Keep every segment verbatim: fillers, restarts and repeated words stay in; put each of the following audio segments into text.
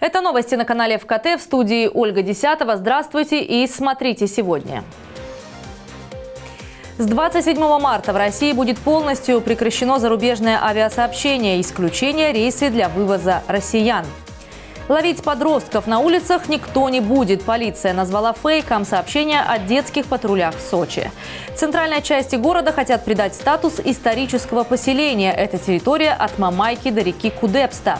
Это новости на канале эф ка тэ, в студии Ольга Десятова. Здравствуйте и смотрите сегодня. С двадцать седьмого марта в России будет полностью прекращено зарубежное авиасообщение, исключение рейсы для вывоза россиян. Ловить подростков на улицах никто не будет. Полиция назвала фейком сообщение о детских патрулях в Сочи. Центральной части города хотят придать статус исторического поселения. Это территория от Мамайки до реки Кудепста.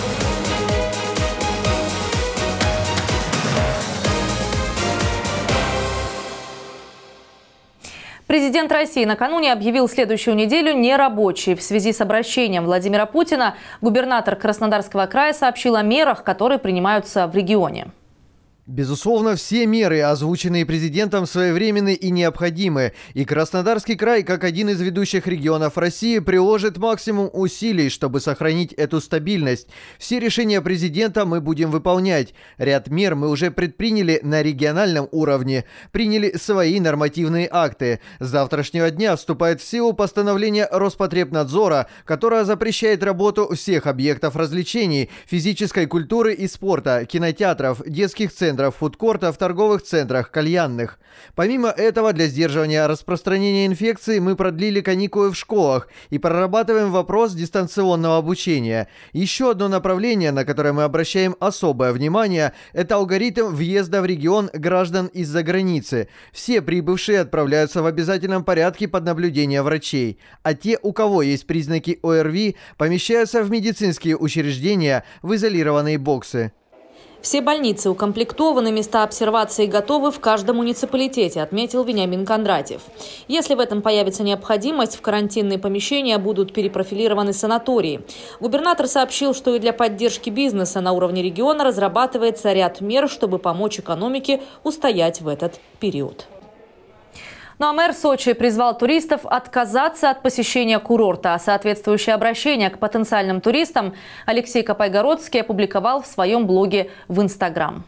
Президент России накануне объявил следующую неделю нерабочей. В связи с обращением Владимира Путина губернатор Краснодарского края сообщил о мерах, которые принимаются в регионе. Безусловно, все меры, озвученные президентом, своевременны и необходимы. И Краснодарский край, как один из ведущих регионов России, приложит максимум усилий, чтобы сохранить эту стабильность. Все решения президента мы будем выполнять. Ряд мер мы уже предприняли на региональном уровне. Приняли свои нормативные акты. С завтрашнего дня вступает в силу постановление Роспотребнадзора, которое запрещает работу всех объектов развлечений, физической культуры и спорта, кинотеатров, детских центров, фудкортов, торговых центрах, кальянных. Помимо этого, для сдерживания распространения инфекции мы продлили каникулы в школах и прорабатываем вопрос дистанционного обучения. Еще одно направление, на которое мы обращаем особое внимание, это алгоритм въезда в регион граждан из-за границы. Все прибывшие отправляются в обязательном порядке под наблюдение врачей, а те, у кого есть признаки о эр ви, помещаются в медицинские учреждения в изолированные боксы. Все больницы укомплектованы, места обсервации готовы в каждом муниципалитете, отметил Вениамин Кондратьев. Если в этом появится необходимость, в карантинные помещения будут перепрофилированы санатории. Губернатор сообщил, что и для поддержки бизнеса на уровне региона разрабатывается ряд мер, чтобы помочь экономике устоять в этот период. Ну а мэр Сочи призвал туристов отказаться от посещения курорта. Соответствующее обращение к потенциальным туристам Алексей Капайгородский опубликовал в своем блоге в Инстаграм.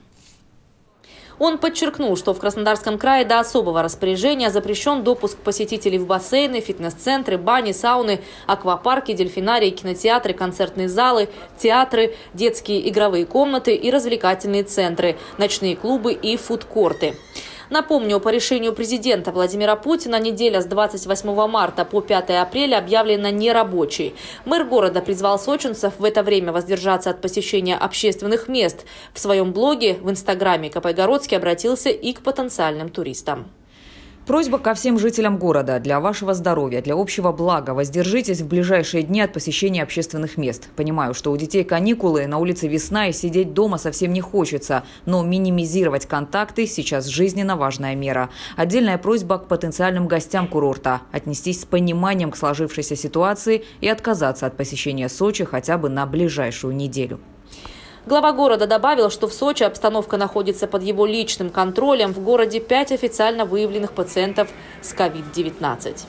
Он подчеркнул, что в Краснодарском крае до особого распоряжения запрещен допуск посетителей в бассейны, фитнес-центры, бани, сауны, аквапарки, дельфинарии, кинотеатры, концертные залы, театры, детские игровые комнаты и развлекательные центры, ночные клубы и фудкорты. Напомню, по решению президента Владимира Путина неделя с двадцать восьмого марта по пятое апреля объявлена нерабочей. Мэр города призвал сочинцев в это время воздержаться от посещения общественных мест. В своем блоге в Инстаграме Капайгородский обратился и к потенциальным туристам. Просьба ко всем жителям города. Для вашего здоровья, для общего блага воздержитесь в ближайшие дни от посещения общественных мест. Понимаю, что у детей каникулы, на улице весна и сидеть дома совсем не хочется. Но минимизировать контакты сейчас жизненно важная мера. Отдельная просьба к потенциальным гостям курорта. Отнестись с пониманием к сложившейся ситуации и отказаться от посещения Сочи хотя бы на ближайшую неделю. Глава города добавил, что в Сочи обстановка находится под его личным контролем. В городе пять официально выявленных пациентов с ковид девятнадцать.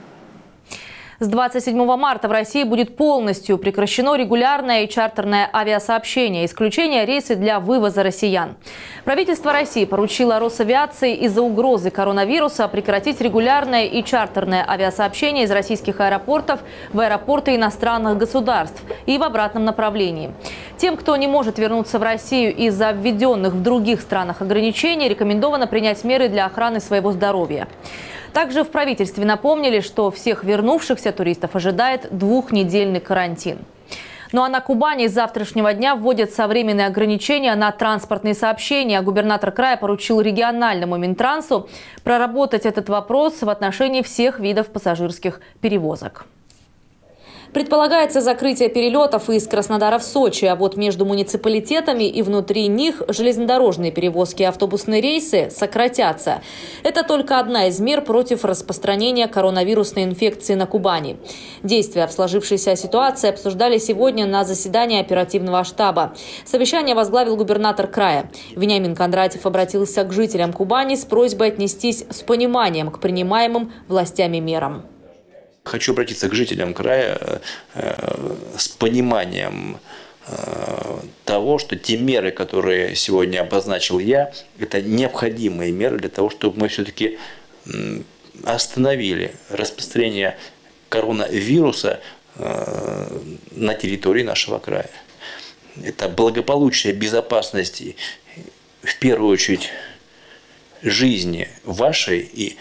С двадцать седьмого марта в России будет полностью прекращено регулярное и чартерное авиасообщение, исключение рейсы для вывоза россиян. Правительство России поручило Росавиации из-за угрозы коронавируса прекратить регулярное и чартерное авиасообщение из российских аэропортов в аэропорты иностранных государств и в обратном направлении. Тем, кто не может вернуться в Россию из-за введенных в других странах ограничений, рекомендовано принять меры для охраны своего здоровья. Также в правительстве напомнили, что всех вернувшихся туристов ожидает двухнедельный карантин. Ну а на Кубани с завтрашнего дня вводятся временные ограничения на транспортные сообщения. Губернатор края поручил региональному Минтрансу проработать этот вопрос в отношении всех видов пассажирских перевозок. Предполагается закрытие перелетов из Краснодара в Сочи, а вот между муниципалитетами и внутри них железнодорожные перевозки и автобусные рейсы сократятся. Это только одна из мер против распространения коронавирусной инфекции на Кубани. Действия в сложившейся ситуации обсуждали сегодня на заседании оперативного штаба. Совещание возглавил губернатор края. Вениамин Кондратьев обратился к жителям Кубани с просьбой отнестись с пониманием к принимаемым властями мерам. Хочу обратиться к жителям края э, с пониманием э, того, что те меры, которые сегодня обозначил я, это необходимые меры для того, чтобы мы все-таки э, остановили распространение коронавируса э, на территории нашего края. это благополучие, безопасность, в первую очередь, жизни вашей и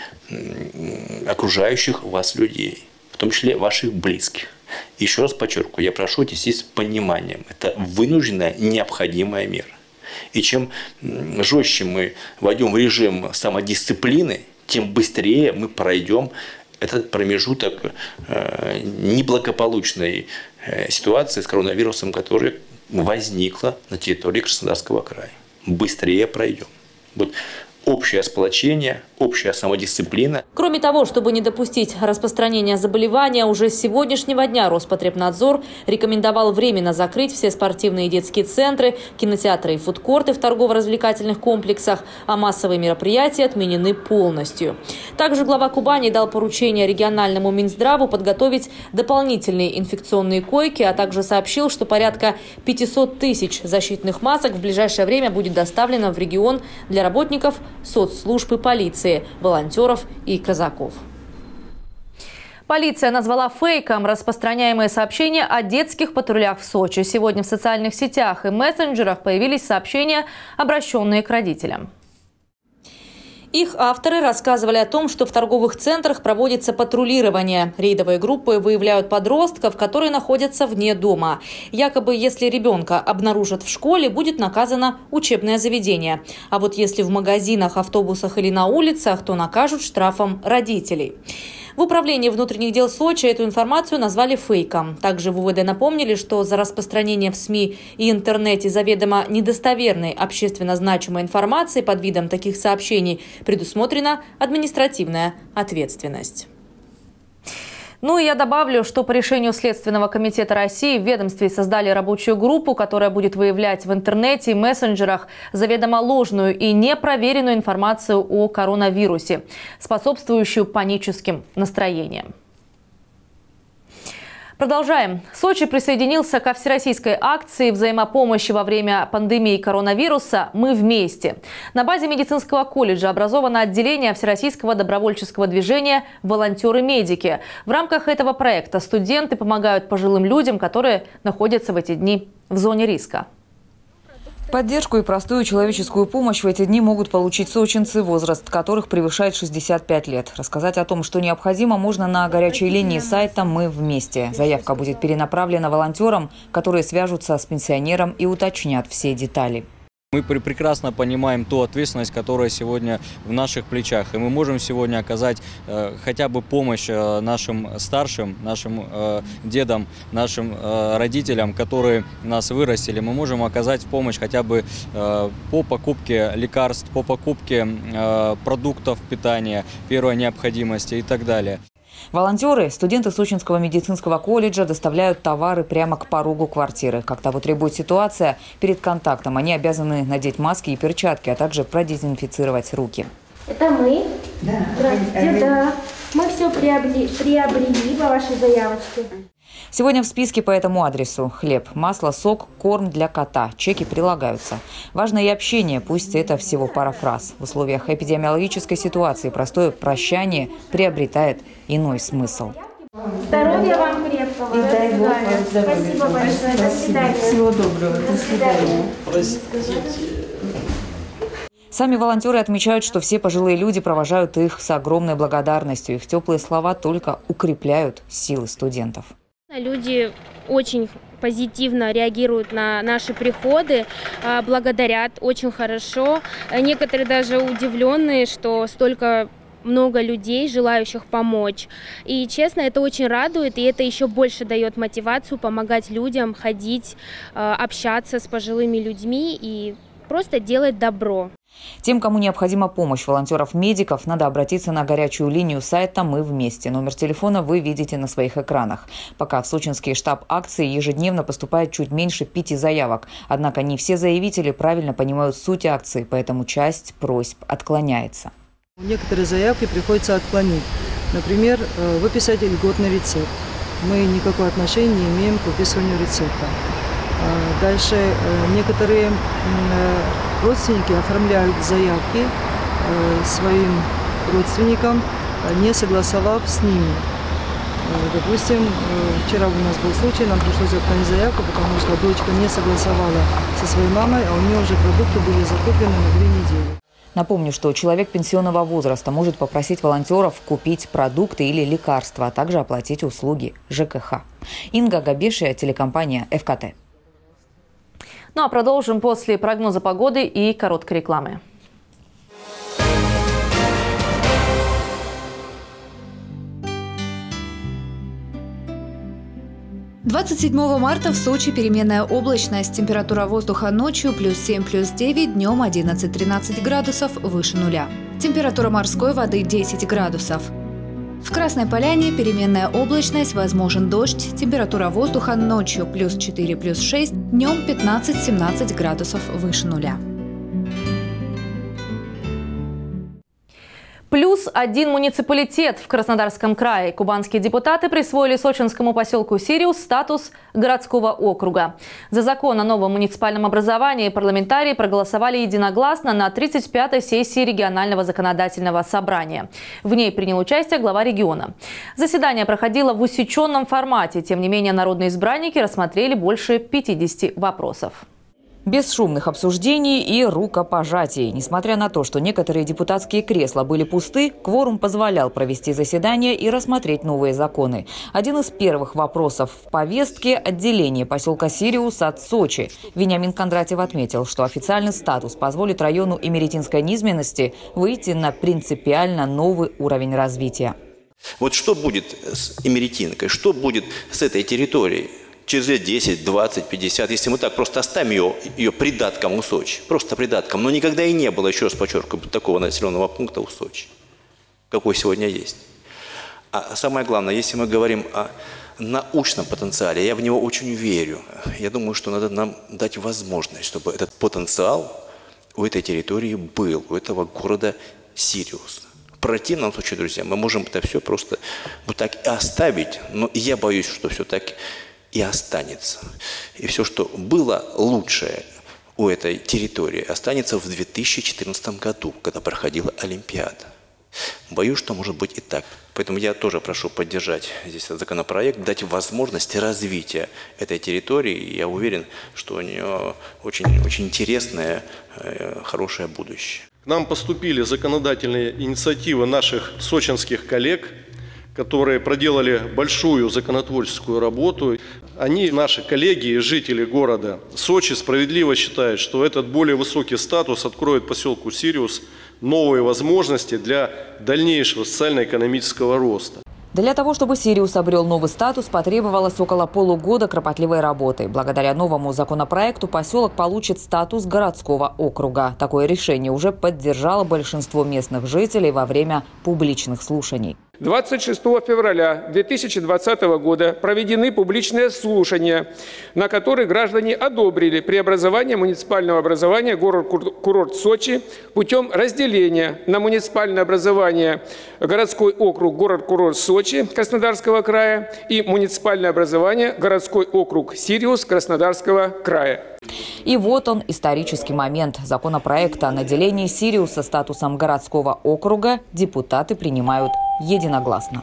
окружающих вас людей, в том числе ваших близких. Еще раз подчеркиваю, я прошу отнестись с пониманием. Это вынужденная, необходимая мера. И чем жестче мы войдем в режим самодисциплины, тем быстрее мы пройдем этот промежуток э, неблагополучной э, ситуации с коронавирусом, которая возникла на территории Краснодарского края. Быстрее пройдем. Вот общее сплочение, общая самодисциплина. Кроме того, чтобы не допустить распространения заболевания, уже с сегодняшнего дня Роспотребнадзор рекомендовал временно закрыть все спортивные и детские центры, кинотеатры и фудкорты в торгово-развлекательных комплексах, а массовые мероприятия отменены полностью. Также глава Кубани дал поручение региональному Минздраву подготовить дополнительные инфекционные койки, а также сообщил, что порядка пятисот тысяч защитных масок в ближайшее время будет доставлено в регион для работников соцслужб и полиции, волонтеров и казаков. Полиция назвала фейком распространяемые сообщения о детских патрулях в Сочи. Сегодня в социальных сетях и мессенджерах появились сообщения, обращенные к родителям. Их авторы рассказывали о том, что в торговых центрах проводится патрулирование. Рейдовые группы выявляют подростков, которые находятся вне дома. Якобы, если ребенка обнаружат в школе, будет наказано учебное заведение. А вот если в магазинах, автобусах или на улицах, то накажут штрафом родителей. В управлении внутренних дел Сочи эту информацию назвали фейком. Также в УВД напомнили, что за распространение в СМИ и интернете заведомо недостоверной общественно значимой информации под видом таких сообщений предусмотрена административная ответственность. Ну и я добавлю, что по решению Следственного комитета России в ведомстве создали рабочую группу, которая будет выявлять в интернете и мессенджерах заведомо ложную и непроверенную информацию о коронавирусе, способствующую паническим настроениям. Продолжаем. Сочи присоединился ко всероссийской акции взаимопомощи во время пандемии коронавируса «Мы вместе». На базе медицинского колледжа образовано отделение Всероссийского добровольческого движения «Волонтеры-медики». В рамках этого проекта студенты помогают пожилым людям, которые находятся в эти дни в зоне риска. Поддержку и простую человеческую помощь в эти дни могут получить сочинцы, возраст которых превышает шестьдесят пять лет. Рассказать о том, что необходимо, можно на горячей линии сайта «Мы вместе». Заявка будет перенаправлена волонтерам, которые свяжутся с пенсионером и уточнят все детали. Мы прекрасно понимаем ту ответственность, которая сегодня в наших плечах. И мы можем сегодня оказать э, хотя бы помощь э, нашим старшим, нашим э, дедам, нашим э, родителям, которые нас вырастили. Мы можем оказать помощь хотя бы э, по покупке лекарств, по покупке э, продуктов питания, первой необходимости и так далее. Волонтеры, студенты Сочинского медицинского колледжа, доставляют товары прямо к порогу квартиры. Как того требует ситуация, перед контактом они обязаны надеть маски и перчатки, а также продезинфицировать руки. Это мы? Да. Здравствуйте, да. Мы все приобрели, приобрели по вашей заявочке. Сегодня в списке по этому адресу: хлеб, масло, сок, корм для кота. Чеки прилагаются. Важно и общение, пусть это всего пара фраз. В условиях эпидемиологической ситуации простое прощание приобретает иной смысл. Здоровья вам крепкого. И дай Бог вам здоровья. Спасибо большое. До свидания. Всего доброго. До свидания. Сами волонтеры отмечают, что все пожилые люди провожают их с огромной благодарностью. Их теплые слова только укрепляют силы студентов. Люди очень позитивно реагируют на наши приходы, благодарят очень хорошо. Некоторые даже удивленные, что столько много людей, желающих помочь. И честно, это очень радует, и это еще больше дает мотивацию помогать людям, ходить, общаться с пожилыми людьми и просто делать добро. Тем, кому необходима помощь волонтеров-медиков, надо обратиться на горячую линию сайта «Мы вместе». Номер телефона вы видите на своих экранах. Пока в сочинский штаб акции ежедневно поступает чуть меньше пяти заявок. Однако не все заявители правильно понимают суть акции, поэтому часть просьб отклоняется. Некоторые заявки приходится отклонить. Например, выписать льготный рецепт. Мы никакого отношения не имеем к выписыванию рецепта. Дальше некоторые родственники оформляют заявки своим родственникам, не согласовав с ними. Допустим, вчера у нас был случай, нам пришлось отклонить заявку, потому что дочка не согласовала со своей мамой, а у нее уже продукты были закуплены на две недели. Напомню, что человек пенсионного возраста может попросить волонтеров купить продукты или лекарства, а также оплатить услуги ЖКХ. Инга Габешия, телекомпания эф ка тэ. Ну а продолжим после прогноза погоды и короткой рекламы. двадцать седьмого марта в Сочи переменная облачность. Температура воздуха ночью плюс семь, плюс девять, днем одиннадцать-тринадцать градусов выше нуля. Температура морской воды десять градусов. В Красной Поляне переменная облачность, возможен дождь. Температура воздуха ночью плюс четыре, плюс шесть, днем пятнадцать-семнадцать градусов выше нуля. Плюс один муниципалитет в Краснодарском крае. Кубанские депутаты присвоили сочинскому поселку Сириус статус городского округа. За закон о новом муниципальном образовании парламентарии проголосовали единогласно на тридцать пятой сессии регионального законодательного собрания. В ней принял участие глава региона. Заседание проходило в усеченном формате. Тем не менее, народные избранники рассмотрели больше пятидесяти вопросов. Без шумных обсуждений и рукопожатий. Несмотря на то, что некоторые депутатские кресла были пусты, кворум позволял провести заседание и рассмотреть новые законы. Один из первых вопросов в повестке – отделение поселка Сириус от Сочи. Вениамин Кондратьев отметил, что официальный статус позволит району имеретинской низменности выйти на принципиально новый уровень развития. Вот что будет с Имеретинкой, что будет с этой территорией? Через лет десять, двадцать, пятьдесят, если мы так просто оставим ее, ее придатком у Сочи, просто придатком, но никогда и не было, еще раз подчеркиваю, такого населенного пункта у Сочи, какой сегодня есть. А самое главное, если мы говорим о научном потенциале, я в него очень верю, я думаю, что надо нам дать возможность, чтобы этот потенциал у этой территории был, у этого города Сириус. В противном случае, друзья, мы можем это все просто вот так и оставить, но я боюсь, что все так и останется. И все, что было лучшее у этой территории, останется в две тысячи четырнадцатом году, когда проходила Олимпиада. Боюсь, что может быть и так. Поэтому я тоже прошу поддержать здесь этот законопроект, дать возможность развития этой территории. И я уверен, что у нее очень, очень интересное, хорошее будущее. К нам поступили законодательные инициативы наших сочинских коллег, которые проделали большую законотворческую работу. Они, наши коллеги и жители города Сочи, справедливо считают, что этот более высокий статус откроет поселку Сириус новые возможности для дальнейшего социально-экономического роста. Для того, чтобы Сириус обрел новый статус, потребовалось около полугода кропотливой работы. Благодаря новому законопроекту поселок получит статус городского округа. Такое решение уже поддержало большинство местных жителей во время публичных слушаний. двадцать шестого февраля две тысячи двадцатого года проведены публичные слушания, на которых граждане одобрили преобразование муниципального образования город-курорт Сочи путем разделения на муниципальное образование городской округ город-курорт Сочи Краснодарского края и муниципальное образование городской округ Сириус Краснодарского края. И вот он, исторический момент. Законопроект о наделении Сириуса статусом городского округа депутаты принимают единогласно.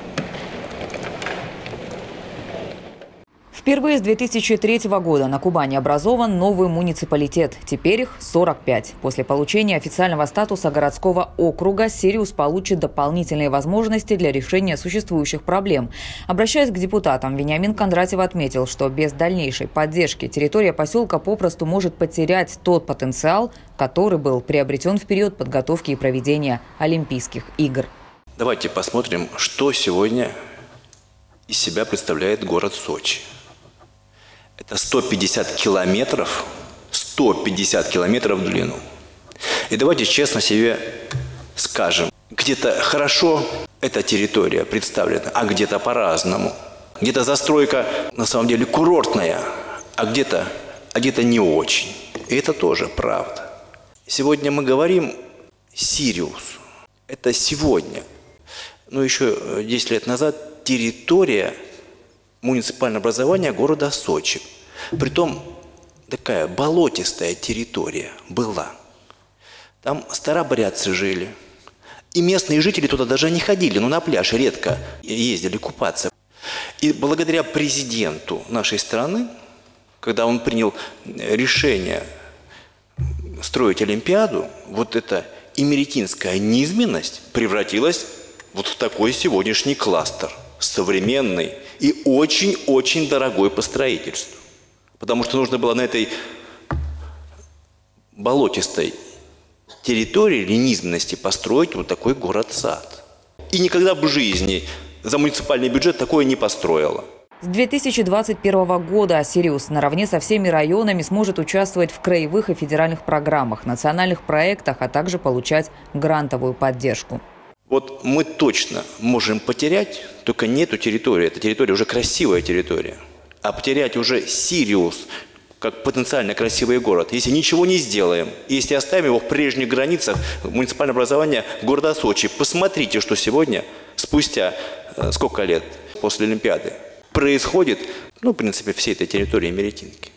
Впервые с две тысячи третьего года на Кубани образован новый муниципалитет. Теперь их сорок пять. После получения официального статуса городского округа Сириус получит дополнительные возможности для решения существующих проблем. Обращаясь к депутатам, Вениамин Кондратьев отметил, что без дальнейшей поддержки территория поселка попросту может потерять тот потенциал, который был приобретен в период подготовки и проведения Олимпийских игр. Давайте посмотрим, что сегодня из себя представляет город Сочи. Это сто пятьдесят километров, сто пятьдесят километров в длину. И давайте честно себе скажем, где-то хорошо эта территория представлена, а где-то по-разному. Где-то застройка на самом деле курортная, а где-то а где-то не очень. И это тоже правда. Сегодня мы говорим Сириус. Это сегодня. Но еще десять лет назад территория муниципального образования города Сочи. Притом такая болотистая территория была. Там старобрядцы жили. И местные жители туда даже не ходили, но на пляж редко ездили купаться. И благодаря президенту нашей страны, когда он принял решение строить Олимпиаду, вот эта имеретинская низменность превратилась вот в такой сегодняшний кластер, современный и очень-очень дорогой по строительству. Потому что нужно было на этой болотистой территории или низменности построить вот такой город-сад. И никогда в жизни за муниципальный бюджет такое не построила. С две тысячи двадцать первого года «Сириус» наравне со всеми районами сможет участвовать в краевых и федеральных программах, национальных проектах, а также получать грантовую поддержку. Вот мы точно можем потерять только не эту территорию. Эта территория уже красивая территория. А потерять уже «Сириус» как потенциально красивый город, если ничего не сделаем, если оставим его в прежних границах муниципального образования города Сочи. Посмотрите, что сегодня, спустя э, сколько лет после Олимпиады, происходит, ну, в принципе, всей этой территории Имеретинки.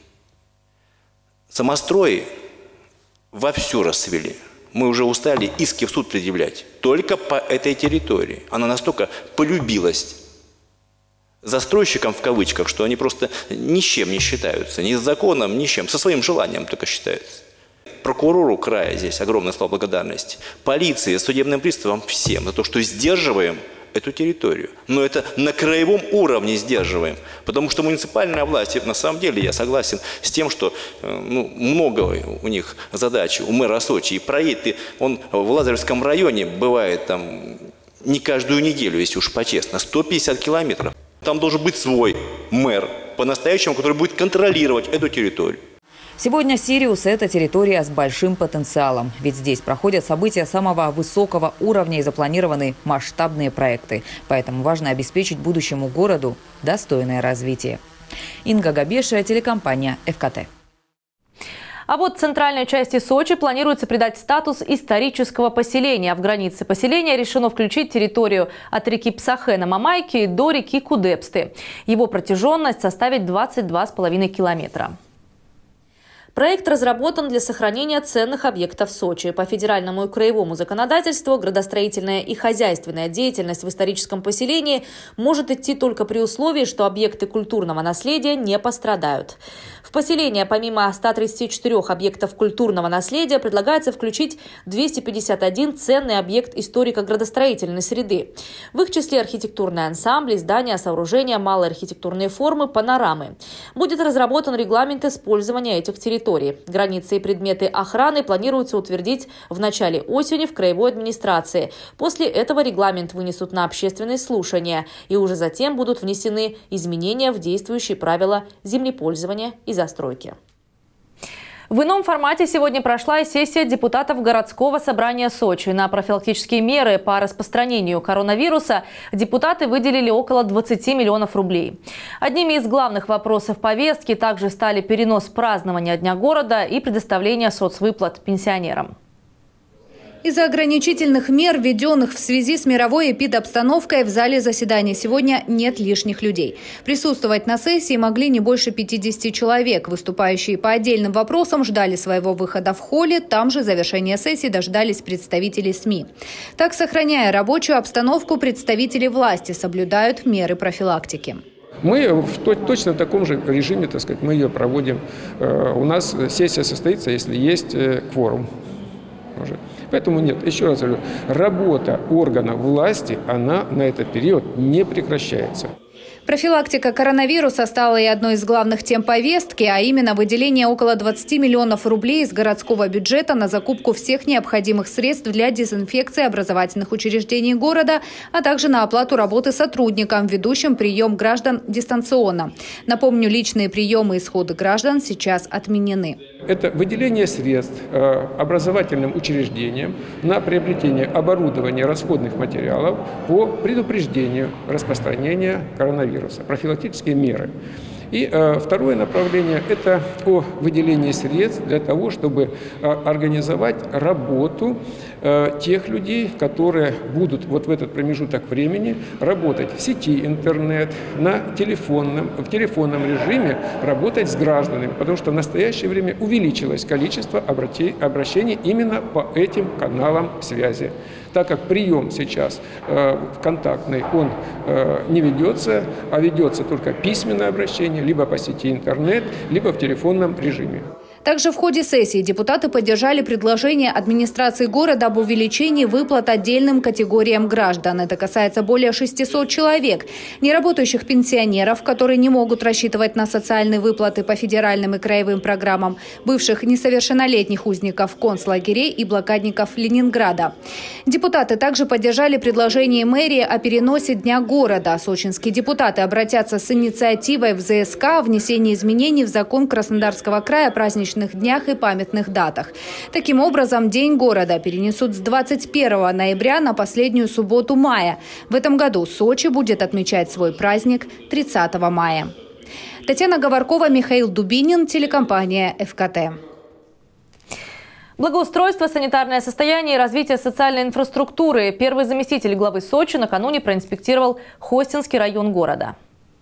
Самострои вовсю расцвели. Мы уже устали иски в суд предъявлять. Только по этой территории. Она настолько полюбилась застройщикам в кавычках, что они просто ни с чем не считаются. Ни с законом, ни с чем. Со своим желанием только считаются. Прокурору края здесь огромное слово благодарности. Полиции, судебным приставам, всем за то, что сдерживаем эту территорию. Но это на краевом уровне сдерживаем. Потому что муниципальная власть, это на самом деле я согласен с тем, что ну, много у них задач у мэра Сочи. И проедет, он в Лазаревском районе бывает там не каждую неделю, если уж по-честно, сто пятьдесят километров. Там должен быть свой мэр, по-настоящему, который будет контролировать эту территорию. Сегодня «Сириус» – это территория с большим потенциалом. Ведь здесь проходят события самого высокого уровня и запланированы масштабные проекты. Поэтому важно обеспечить будущему городу достойное развитие. Инга Габешия, телекомпания эф ка тэ. А вот центральной части Сочи планируется придать статус исторического поселения. В границе поселения решено включить территорию от реки Псахэ на Мамайке до реки Кудепсты. Его протяженность составит двадцать два с половиной километра. Проект разработан для сохранения ценных объектов Сочи. По федеральному и краевому законодательству градостроительная и хозяйственная деятельность в историческом поселении может идти только при условии, что объекты культурного наследия не пострадают. В поселение помимо ста тридцати четырёх объектов культурного наследия предлагается включить двести пятьдесят один ценный объект историко-градостроительной среды. В их числе архитектурные ансамбли, здания, сооружения, малые архитектурные формы, панорамы. Будет разработан регламент использования этих территорий. Границы и предметы охраны планируется утвердить в начале осени в краевой администрации. После этого регламент вынесут на общественные слушания, и уже затем будут внесены изменения в действующие правила землепользования и застройки. В ином формате сегодня прошла и сессия депутатов городского собрания Сочи. На профилактические меры по распространению коронавируса депутаты выделили около двадцати миллионов рублей. Одними из главных вопросов повестки также стали перенос празднования Дня города и предоставление соцвыплат пенсионерам. Из-за ограничительных мер, введенных в связи с мировой эпидобстановкой, в зале заседаний сегодня нет лишних людей. Присутствовать на сессии могли не больше пятидесяти человек. Выступающие по отдельным вопросам ждали своего выхода в холле. Там же завершения сессии дождались представители СМИ. Так, сохраняя рабочую обстановку, представители власти соблюдают меры профилактики. Мы в точно таком же режиме, так сказать, мы ее проводим. У нас сессия состоится, если есть кворум. Поэтому нет, еще раз говорю, работа органов власти, она на этот период не прекращается. Профилактика коронавируса стала и одной из главных тем повестки, а именно выделение около двадцати миллионов рублей из городского бюджета на закупку всех необходимых средств для дезинфекции образовательных учреждений города, а также на оплату работы сотрудникам, ведущим прием граждан дистанционно. Напомню, личные приемы и сходы граждан сейчас отменены. Это выделение средств образовательным учреждениям на приобретение оборудования, расходных материалов по предупреждению распространения коронавируса. Профилактические меры. И э, второе направление – это о выделении средств для того, чтобы э, организовать работу э, тех людей, которые будут вот в этот промежуток времени работать в сети интернет, на телефонном, в телефонном режиме работать с гражданами, потому что в настоящее время увеличилось количество обращений именно по этим каналам связи. так как прием сейчас э, контактный, он э, не ведется, а ведется только письменное обращение, либо по сети интернет, либо в телефонном режиме. Также в ходе сессии депутаты поддержали предложение администрации города об увеличении выплат отдельным категориям граждан. Это касается более шестисот человек. Неработающих пенсионеров, которые не могут рассчитывать на социальные выплаты по федеральным и краевым программам, бывших несовершеннолетних узников концлагерей и блокадников Ленинграда. Депутаты также поддержали предложение мэрии о переносе Дня города. Сочинские депутаты обратятся с инициативой в зэ эс ка о внесении изменений в закон Краснодарского края о праздничных днях и памятных датах. Таким образом, День города перенесут с двадцать первого ноября на последнюю субботу мая. В этом году Сочи будет отмечать свой праздник тридцатого мая. Татьяна Говоркова, Михаил Дубинин, телекомпания эф ка тэ. Благоустройство, санитарное состояние и развитие социальной инфраструктуры. Первый заместитель главы Сочи накануне проинспектировал Хостинский район города.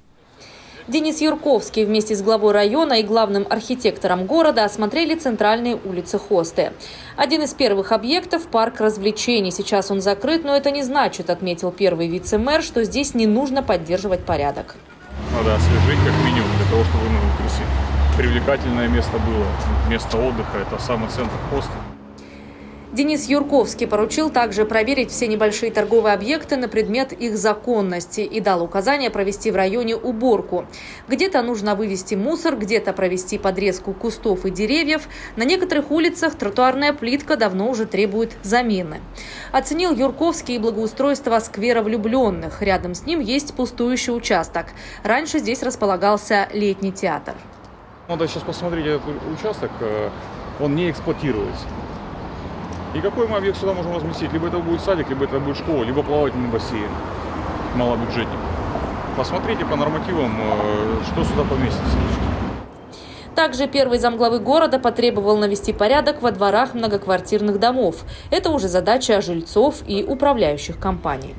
Денис Юрковский вместе с главой района и главным архитектором города осмотрели центральные улицы Хосты. Один из первых объектов – парк развлечений. Сейчас он закрыт, но это не значит, отметил первый вице-мэр, что здесь не нужно поддерживать порядок. Надо освежить как минимум для того, чтобы ну, привлекательное место было. Место отдыха – это самый центр Хосты. Денис Юрковский поручил также проверить все небольшие торговые объекты на предмет их законности и дал указание провести в районе уборку. Где-то нужно вывести мусор, где-то провести подрезку кустов и деревьев. На некоторых улицах тротуарная плитка давно уже требует замены. Оценил Юрковский и благоустройство сквера влюбленных. Рядом с ним есть пустующий участок. Раньше здесь располагался летний театр. Надо сейчас посмотреть этот участок, он не эксплуатируется. И какой мы объект сюда можем разместить? Либо это будет садик, либо это будет школа, либо плавательный бассейн, малобюджетник. Посмотрите по нормативам, что сюда поместится. Также первый замглавы города потребовал навести порядок во дворах многоквартирных домов. Это уже задача жильцов и управляющих компаний.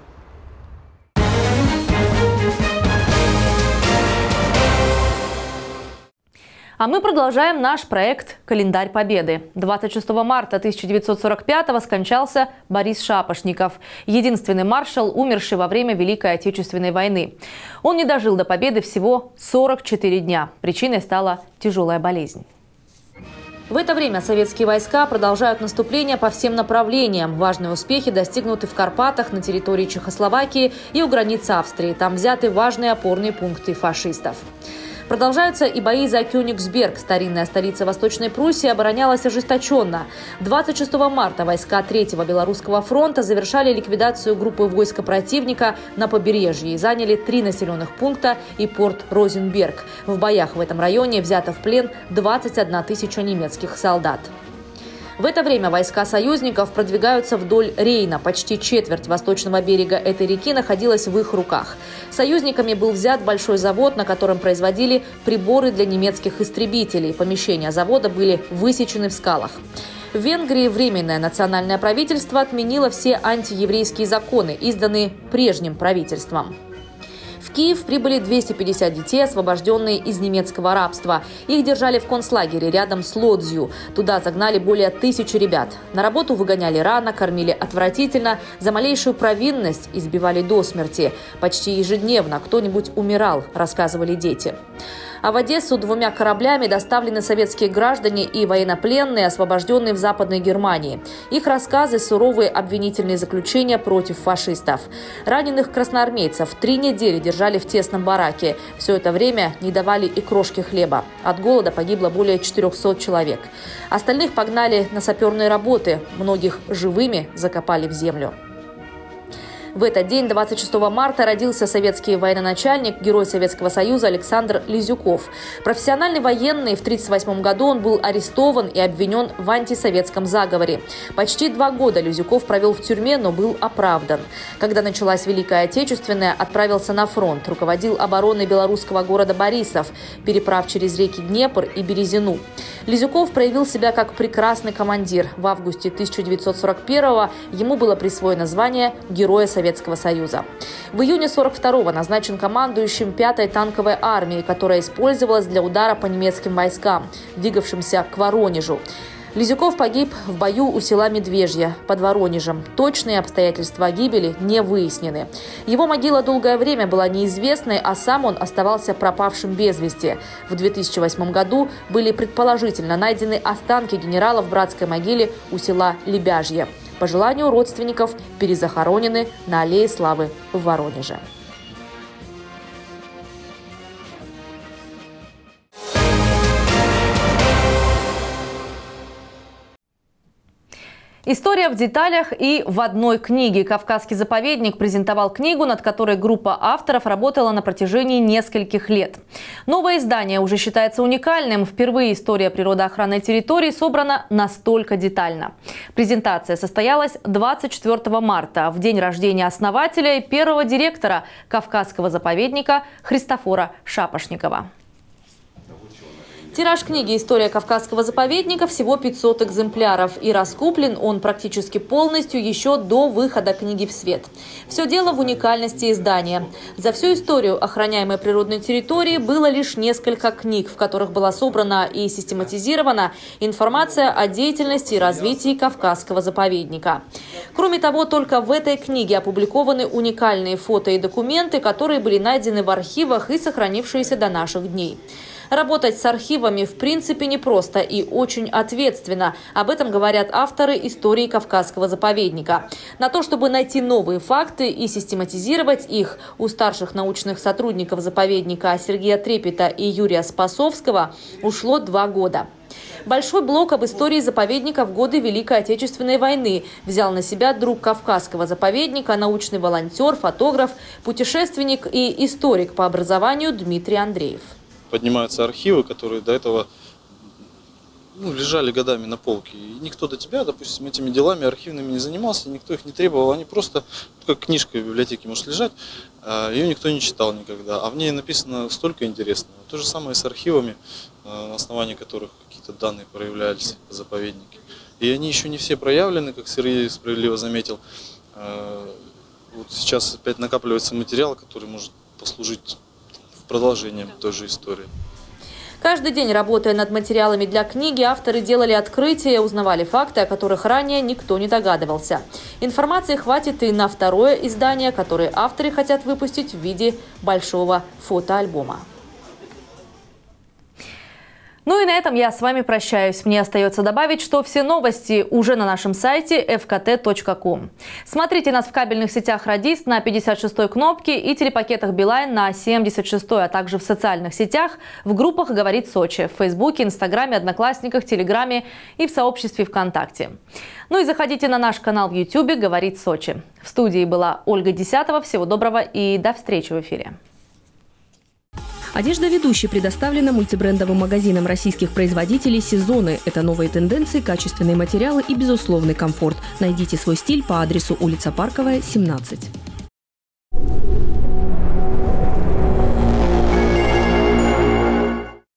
А мы продолжаем наш проект «Календарь Победы». двадцать шестого марта тысяча девятьсот сорок пятого скончался Борис Шапошников, единственный маршал, умерший во время Великой Отечественной войны. Он не дожил до победы всего сорок четыре дня. Причиной стала тяжелая болезнь. В это время советские войска продолжают наступление по всем направлениям. Важные успехи достигнуты в Карпатах, на территории Чехословакии и у границ Австрии. Там взяты важные опорные пункты фашистов. Продолжаются и бои за Кёнигсберг. Старинная столица Восточной Пруссии оборонялась ожесточенно. двадцать шестого марта войска Третьего Белорусского фронта завершали ликвидацию группы войска противника на побережье и заняли три населенных пункта и порт Розенберг. В боях в этом районе взято в плен двадцать одна тысяча немецких солдат. В это время войска союзников продвигаются вдоль Рейна. Почти четверть восточного берега этой реки находилась в их руках. Союзниками был взят большой завод, на котором производили приборы для немецких истребителей. Помещения завода были высечены в скалах. В Венгрии Временное национальное правительство отменило все антиеврейские законы, изданные прежним правительством. В Киев прибыли двести пятьдесят детей, освобожденные из немецкого рабства. Их держали в концлагере рядом с Лодзью. Туда загнали более тысячи ребят. На работу выгоняли рано, кормили отвратительно, за малейшую провинность избивали до смерти. Почти ежедневно кто-нибудь умирал, рассказывали дети. А в Одессу двумя кораблями доставлены советские граждане и военнопленные, освобожденные в Западной Германии. Их рассказы – суровые обвинительные заключения против фашистов. Раненых красноармейцев три недели держали в тесном бараке. Все это время не давали и крошки хлеба. От голода погибло более четырехсот человек. Остальных погнали на саперные работы. Многих живыми закопали в землю. В этот день, двадцать шестого марта, родился советский военачальник, герой Советского Союза Александр Лизюков. Профессиональный военный, в тысяча девятьсот тридцать восьмом году он был арестован и обвинен в антисоветском заговоре. Почти два года Лизюков провел в тюрьме, но был оправдан. Когда началась Великая Отечественная, отправился на фронт, руководил обороной белорусского города Борисов, переправ через реки Днепр и Березину. Лизюков проявил себя как прекрасный командир. В августе тысяча девятьсот сорок первого ему было присвоено звание Героя Советского Союза. В июне сорок второго назначен командующим пятой танковой армией, которая использовалась для удара по немецким войскам, двигавшимся к Воронежу. Лизюков погиб в бою у села Медвежье под Воронежем. Точные обстоятельства гибели не выяснены. Его могила долгое время была неизвестной, а сам он оставался пропавшим без вести. В две тысячи восьмом году были предположительно найдены останки генерала в братской могиле у села Лебяжье. По желанию родственников перезахоронены на Аллее Славы в Воронеже. История в деталях и в одной книге. «Кавказский заповедник» презентовал книгу, над которой группа авторов работала на протяжении нескольких лет. Новое издание уже считается уникальным. Впервые история природоохранной территории собрана настолько детально. Презентация состоялась двадцать четвёртого марта, в день рождения основателя и первого директора Кавказского заповедника Христофора Шапошникова. Тираж книги «История Кавказского заповедника» всего пятьсот экземпляров, и раскуплен он практически полностью еще до выхода книги в свет. Все дело в уникальности издания. За всю историю охраняемой природной территории было лишь несколько книг, в которых была собрана и систематизирована информация о деятельности и развитии Кавказского заповедника. Кроме того, только в этой книге опубликованы уникальные фото и документы, которые были найдены в архивах и сохранившиеся до наших дней. Работать с архивами в принципе непросто и очень ответственно. Об этом говорят авторы истории Кавказского заповедника. На то, чтобы найти новые факты и систематизировать их, у старших научных сотрудников заповедника Сергея Трепета и Юрия Спасовского ушло два года. Большой блок об истории заповедника в годы Великой Отечественной войны взял на себя друг Кавказского заповедника, научный волонтер, фотограф, путешественник и историк по образованию Дмитрий Андреев. Поднимаются архивы, которые до этого ну, лежали годами на полке. И никто до тебя, допустим, этими делами архивными не занимался, никто их не требовал. Они просто, как книжка в библиотеке может лежать, ее никто не читал никогда. А в ней написано столько интересного. То же самое с архивами, на основании которых какие-то данные проявлялись в заповеднике. И они еще не все проявлены, как Сергей справедливо заметил. Вот сейчас опять накапливается материал, который может послужить продолжением той же истории. Каждый день, работая над материалами для книги, авторы делали открытия, узнавали факты, о которых ранее никто не догадывался. Информации хватит и на второе издание, которое авторы хотят выпустить в виде большого фотоальбома. Ну и на этом я с вами прощаюсь. Мне остается добавить, что все новости уже на нашем сайте эф ка тэ точка ком. Смотрите нас в кабельных сетях «Радист» на пятьдесят шестой кнопке и телепакетах «Билайн» на семьдесят шестой, а также в социальных сетях, в группах «Говорит Сочи», в Фейсбуке, Инстаграме, Одноклассниках, Телеграме и в сообществе ВКонтакте. Ну и заходите на наш канал в Ютубе «Говорит Сочи». В студии была Ольга Десятова. Всего доброго и до встречи в эфире. Одежда ведущей предоставлена мультибрендовым магазином российских производителей «Сезоны». Это новые тенденции, качественные материалы и безусловный комфорт. Найдите свой стиль по адресу улица Парковая, семнадцать.